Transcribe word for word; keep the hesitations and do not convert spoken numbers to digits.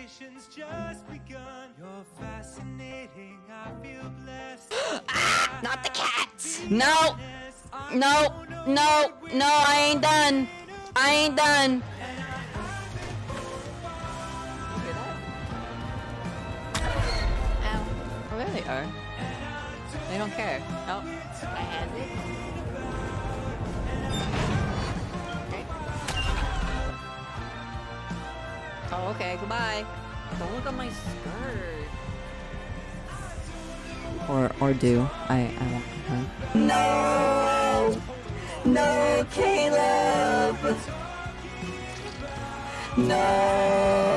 Conversation's just begun. You're fascinating. I feel blessed. Ah, not the cats. No, no, no, no. I ain't done. I ain't done. Ow. Oh, there they are. They don't care. Oh, I had it. Okay. Oh, okay. Goodbye. Don't look at my skirt. Or, or do. I, I won't. Huh? No! No, Caleb! No!